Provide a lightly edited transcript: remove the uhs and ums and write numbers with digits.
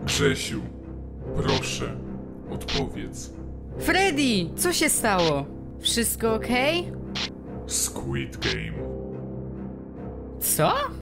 Grzesiu, proszę, odpowiedz. Freddy, co się stało? Wszystko okej? Squid Game. Co?